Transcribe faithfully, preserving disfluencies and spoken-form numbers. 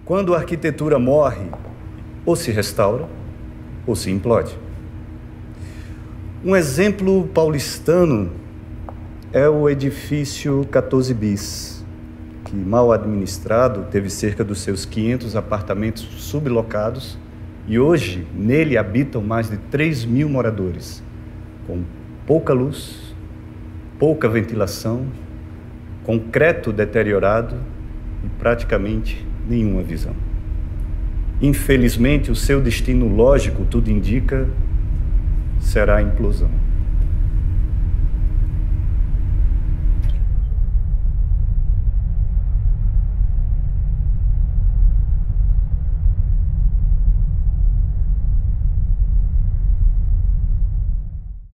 Quando a arquitetura morre, ou se restaura, ou se implode. Um exemplo paulistano é o edifício quatorze bis, que, mal administrado, teve cerca dos seus quinhentos apartamentos sublocados e hoje nele habitam mais de três mil moradores, com pouca luz, pouca ventilação, concreto deteriorado e praticamente nenhuma visão. Infelizmente, o seu destino lógico, tudo indica, será a implosão.